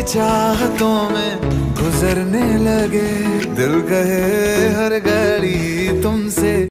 चाहतों में गुजरने लगे, दिल कहे हर घड़ी तुमसे।